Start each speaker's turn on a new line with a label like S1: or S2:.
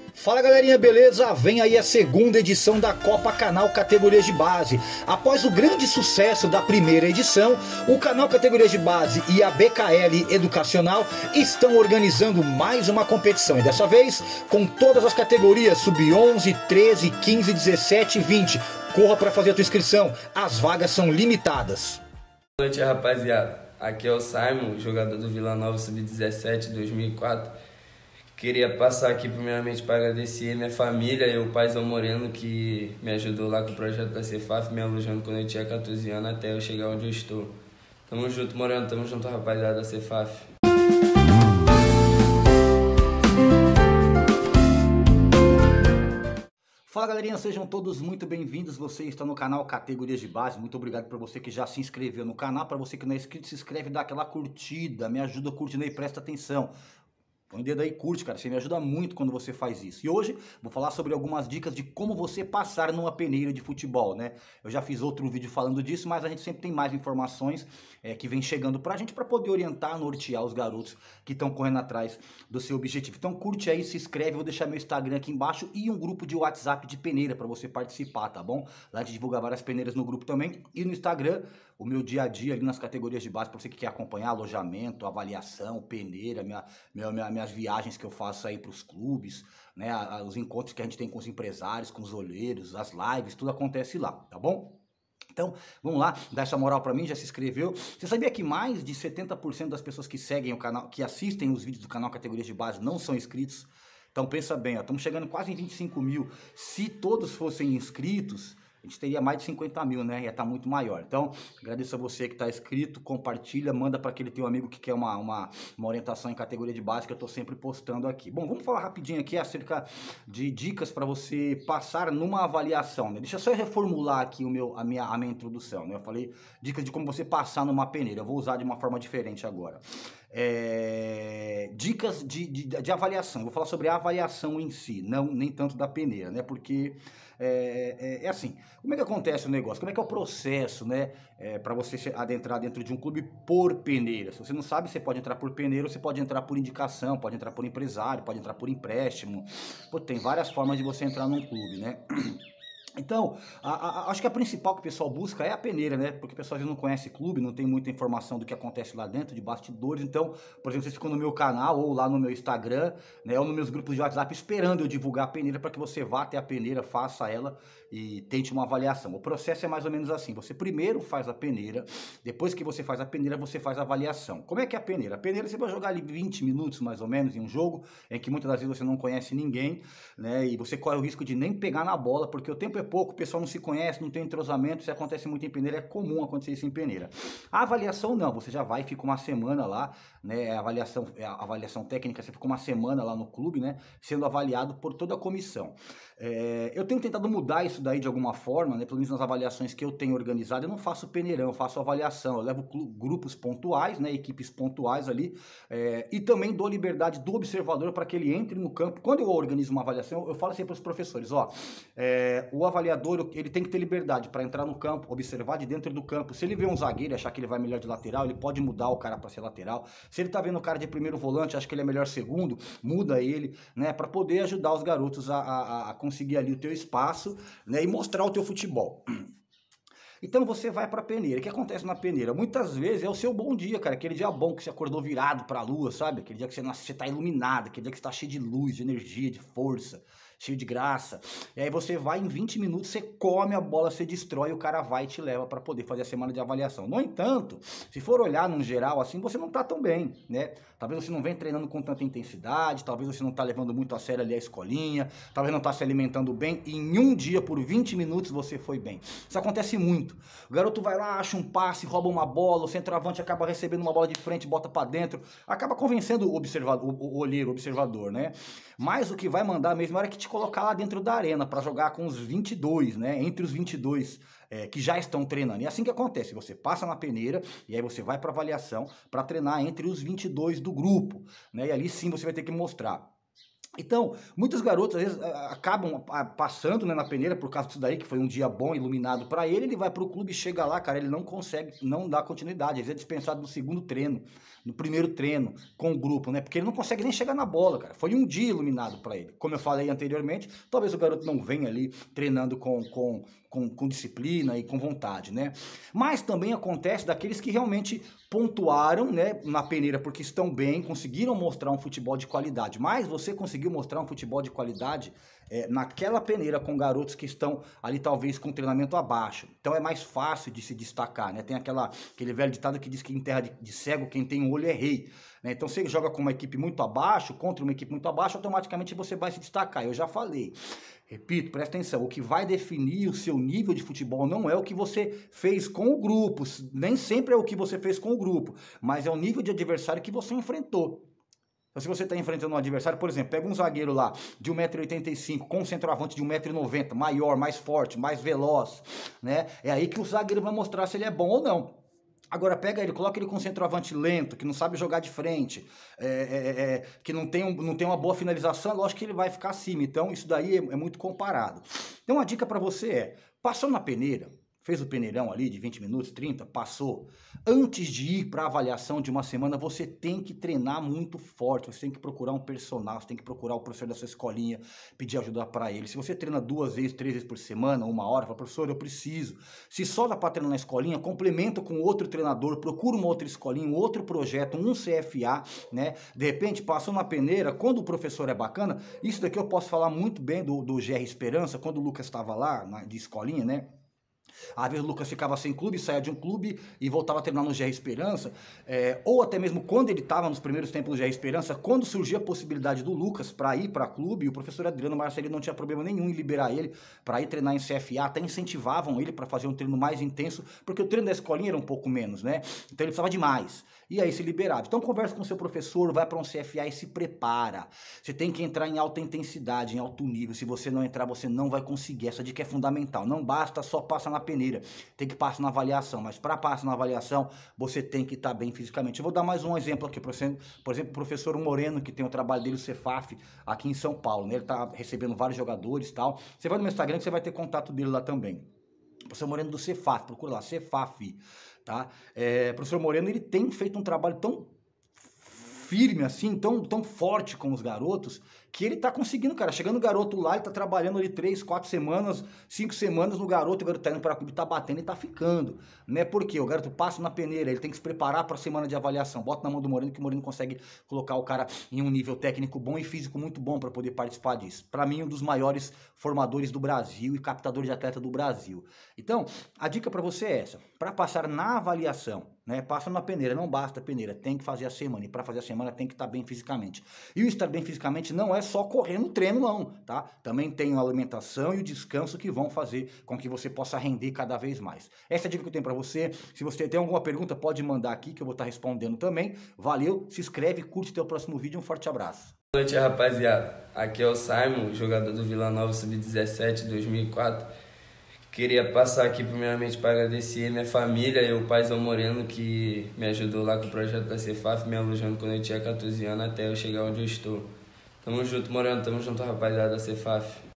S1: Fala galerinha, beleza? Vem aí a segunda edição da Copa Canal Categorias de Base. Após o grande sucesso da primeira edição, o Canal Categorias de Base e a BKL Educacional estão organizando mais uma competição. E dessa vez, com todas as categorias sub-11, 13, 15, 17 e 20. Corra para fazer a tua inscrição, as vagas são limitadas.
S2: Boa noite, rapaziada. Aqui é o Simon, jogador do Vila Nova Sub-17 2004. Queria passar aqui primeiramente para agradecer minha família e o paizão Moreno que me ajudou lá com o projeto da Cefaf, me alojando quando eu tinha 14 anos até eu chegar onde eu estou. Tamo junto, Moreno, tamo junto, rapaziada da Cefaf.
S1: Fala galerinha, sejam todos muito bem-vindos. Você está no canal Categorias de Base. Muito obrigado por você que já se inscreveu no canal. Para você que não é inscrito, se inscreve, dá aquela curtida, me ajuda curtindo aí, presta atenção. Põe o dedo aí e curte, cara, você me ajuda muito quando você faz isso. E hoje vou falar sobre algumas dicas de como você passar numa peneira de futebol, né? Eu já fiz outro vídeo falando disso, mas a gente sempre tem mais informações que vem chegando pra gente pra poder orientar, nortear os garotos que estão correndo atrás do seu objetivo. Então curte aí, se inscreve, vou deixar meu Instagram aqui embaixo e um grupo de WhatsApp de peneira pra você participar, tá bom? Lá a gente divulga várias peneiras no grupo também. E no Instagram, o meu dia a dia ali nas categorias de base, pra você que quer acompanhar alojamento, avaliação, peneira, minhas viagens que eu faço aí para os clubes, né, os encontros que a gente tem com os empresários, com os olheiros, as lives, tudo acontece lá, tá bom? Então, vamos lá, dá essa moral pra mim, já se inscreveu. Você sabia que mais de 70% das pessoas que seguem o canal, que assistem os vídeos do canal Categorias de Base não são inscritos? Então pensa bem, estamos chegando quase em 25 mil. Se todos fossem inscritos, a gente teria mais de 50 mil, né? Ia estar muito maior. Então, agradeço a você que está inscrito, compartilha, manda para aquele teu amigo que quer uma orientação em categoria de base que eu estou sempre postando aqui. Bom, vamos falar rapidinho aqui acerca de dicas para você passar numa avaliação, né? Deixa eu só reformular aqui a minha introdução, né? Eu falei dicas de como você passar numa peneira. Eu vou usar de uma forma diferente agora. Dicas de avaliação. Eu vou falar sobre a avaliação em si, nem tanto da peneira, né? Porque é assim, como é que acontece o negócio? Como é que é o processo, né? Para você adentrar dentro de um clube por peneira. Se você não sabe, você pode entrar por peneira, você pode entrar por indicação, pode entrar por empresário, pode entrar por empréstimo. Pô, tem várias formas de você entrar num clube, né? Então, acho que a principal que o pessoal busca é a peneira, né? Porque o pessoal às vezes não conhece clube, não tem muita informação do que acontece lá dentro, de bastidores. Então, por exemplo, vocês ficam no meu canal ou lá no meu Instagram, né? Ou nos meus grupos de WhatsApp esperando eu divulgar a peneira para que você vá até a peneira, faça ela e tente uma avaliação. O processo é mais ou menos assim. Você primeiro faz a peneira, depois que você faz a peneira, você faz a avaliação. Como é que é a peneira? A peneira você vai jogar ali 20 minutos mais ou menos em um jogo, em que muitas das vezes você não conhece ninguém, né? E você corre o risco de nem pegar na bola, porque o tempo é pouco, o pessoal não se conhece, não tem entrosamento, isso acontece muito em peneira, é comum acontecer isso em peneira. A avaliação não, você já vai, fica uma semana lá, né, a avaliação técnica, você fica uma semana lá no clube, né, sendo avaliado por toda a comissão. Eu tenho tentado mudar isso daí de alguma forma, né, pelo menos nas avaliações que eu tenho organizado, eu não faço peneirão, eu faço avaliação, eu levo grupos pontuais, né, equipes pontuais ali, e também dou liberdade do observador para que ele entre no campo. Quando eu organizo uma avaliação, eu falo assim para os professores, ó, o avaliador, ele tem que ter liberdade para entrar no campo, observar de dentro do campo. Se ele vê um zagueiro e achar que ele vai melhor de lateral, ele pode mudar o cara para ser lateral. Se ele tá vendo o cara de primeiro volante, acha que ele é melhor segundo, muda ele, né, para poder ajudar os garotos a conseguir ali o teu espaço, né, e mostrar o teu futebol. Então você vai pra peneira. O que acontece na peneira? Muitas vezes é o seu bom dia, cara. Aquele dia bom que você acordou virado pra lua, sabe? Aquele dia que você tá iluminado, aquele dia que você tá cheio de luz, de energia, de força, cheio de graça. E aí você vai em 20 minutos, você come a bola, você destrói, o cara vai e te leva para poder fazer a semana de avaliação. No entanto, se for olhar num geral assim, você não tá tão bem, né? Talvez você não venha treinando com tanta intensidade, talvez você não tá levando muito a sério ali a escolinha, talvez não tá se alimentando bem, e em um dia, por 20 minutos, você foi bem. Isso acontece muito. O garoto vai lá, acha um passe, rouba uma bola, o centroavante acaba recebendo uma bola de frente, bota para dentro, acaba convencendo o olheiro, o observador, né? Mas o que vai mandar mesmo era que te colocar lá dentro da arena para jogar com os 22, né? Entre os 22 que já estão treinando. E é assim que acontece, você passa na peneira e aí você vai para avaliação para treinar entre os 22 do grupo, né? E ali sim você vai ter que mostrar Então, muitos garotos às vezes acabam passando, né, na peneira por causa disso daí, que foi um dia bom, iluminado para ele vai pro clube e chega lá, cara, ele não consegue, não dá continuidade, às vezes é dispensado no segundo treino, no primeiro treino, com o grupo, né, porque ele não consegue nem chegar na bola, cara, foi um dia iluminado para ele. Como eu falei anteriormente, talvez o garoto não venha ali treinando com disciplina e com vontade, né. Mas também acontece daqueles que realmente pontuaram, né, na peneira porque estão bem, conseguiram mostrar um futebol de qualidade, mas você conseguiu mostrar um futebol de qualidade naquela peneira com garotos que estão ali talvez com treinamento abaixo, então é mais fácil de se destacar, né? Tem aquele velho ditado que diz que em terra de cego quem tem um olho é rei, né? Então você joga com uma equipe muito abaixo, contra uma equipe muito abaixo, automaticamente você vai se destacar, eu já falei. Repito, presta atenção, o que vai definir o seu nível de futebol não é o que você fez com o grupo, nem sempre é o que você fez com o grupo, mas é o nível de adversário que você enfrentou. Então, se você está enfrentando um adversário, por exemplo, pega um zagueiro lá de 1,85m com um centroavante de 1,90m, maior, mais forte, mais veloz, né? É aí que o zagueiro vai mostrar se ele é bom ou não. Agora pega ele, coloca ele com um centroavante lento, que não sabe jogar de frente, que não tem uma boa finalização, lógico que ele vai ficar acima. Então isso daí é muito comparado. Então a dica para você é, passou na peneira, fez o peneirão ali de 20 minutos, 30, passou. Antes de ir para a avaliação de uma semana, você tem que treinar muito forte, você tem que procurar um personal, você tem que procurar o professor da sua escolinha, pedir ajuda para ele. Se você treina 2 vezes, 3 vezes por semana, 1 hora, fala, professor, eu preciso. Se só dá para treinar na escolinha, complementa com outro treinador, procura uma outra escolinha, um outro projeto, um CFA, né? De repente, passou na peneira, quando o professor é bacana, isso daqui eu posso falar muito bem do GR Esperança, quando o Lucas estava lá, de escolinha, né? Às vezes o Lucas ficava sem clube, saía de um clube e voltava a treinar no GR Esperança, ou até mesmo quando ele estava nos primeiros tempos do GR Esperança, quando surgia a possibilidade do Lucas para ir para clube, o professor Adriano Marcelino não tinha problema nenhum em liberar ele para ir treinar em CFA, até incentivavam ele para fazer um treino mais intenso, porque o treino da escolinha era um pouco menos, né? Então ele precisava de mais. E aí se liberava. Então conversa com o seu professor, vai para um CFA e se prepara. Você tem que entrar em alta intensidade, em alto nível. Se você não entrar, você não vai conseguir. Essa dica é fundamental. Não basta só passar na peneira, tem que passar na avaliação. Mas para passar na avaliação, você tem que estar bem fisicamente. Eu vou dar mais um exemplo aqui. Por exemplo, o professor Moreno, que tem o trabalho dele, o Cefaf, aqui em São Paulo, né? Ele está recebendo vários jogadores e tal. Você vai no meu Instagram que você vai ter contato dele lá também. Professor Moreno do Cefaf, procura lá, Cefaf, tá? Professor Moreno, ele tem feito um trabalho tão firme assim, tão forte com os garotos, que ele tá conseguindo, cara. Chegando o garoto lá, ele tá trabalhando ali 3, 4 semanas, 5 semanas no garoto, o garoto tá indo para clube, tá batendo e tá ficando, né? Porque o garoto passa na peneira, ele tem que se preparar para a semana de avaliação. Bota na mão do Moreno, que o Moreno consegue colocar o cara em um nível técnico bom e físico muito bom para poder participar disso. Para mim, um dos maiores formadores do Brasil e captador de atleta do Brasil. Então, a dica para você é essa: para passar na avaliação, né? Passa na peneira, não basta a peneira, tem que fazer a semana, e para fazer a semana tem que estar bem fisicamente. E o estar bem fisicamente não é só correr no treino não, tá? Também tem a alimentação e o descanso que vão fazer com que você possa render cada vez mais. Essa é a dica que eu tenho para você. Se você tem alguma pergunta, pode mandar aqui que eu vou estar respondendo também. Valeu, se inscreve, curte até o próximo vídeo, um forte abraço.
S2: Boa noite, rapaziada. Aqui é o Simon, jogador do Vila Nova Sub-17 2004. Queria passar aqui primeiramente para agradecer minha família e o paizão Moreno, que me ajudou lá com o projeto da Cefaf, me alojando quando eu tinha 14 anos até eu chegar onde eu estou. Tamo junto, Moreno. Tamo junto, rapaziada da Cefaf.